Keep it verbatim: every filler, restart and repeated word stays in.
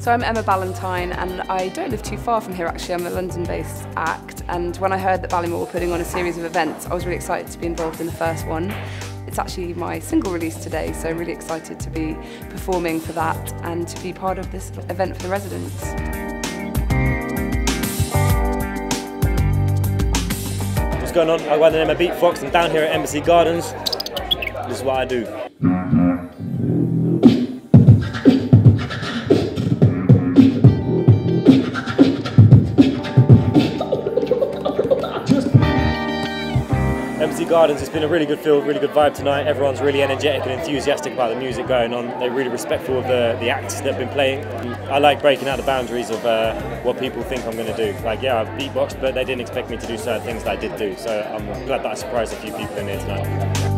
So I'm Emma Ballatine and I don't live too far from here actually. I'm a London-based act, and when I heard that Ballymore were putting on a series of events, I was really excited to be involved in the first one. It's actually my single release today, so I'm really excited to be performing for that and to be part of this event for the residents. What's going on? I go by the name of Beatfox. I'm down here at Embassy Gardens. This is what I do. Embassy Gardens, it's been a really good feel, really good vibe tonight. Everyone's really energetic and enthusiastic about the music going on. They're really respectful of the, the acts that have been playing. I like breaking out the boundaries of uh, what people think I'm going to do. Like, yeah, I've beatboxed, but they didn't expect me to do certain things that I did do. So I'm glad that I surprised a few people in here tonight.